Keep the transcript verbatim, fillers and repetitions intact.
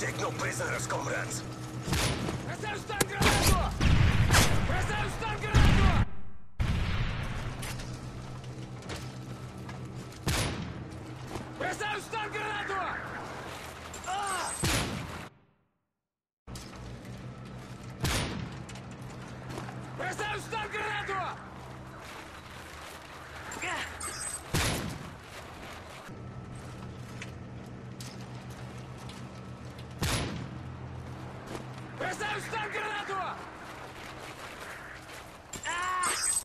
Take no prisoners, comrades. Brосаю стан гранату! Бросаю стан гранату! Бросаю стан гранату! А! Бросаю стан гранату!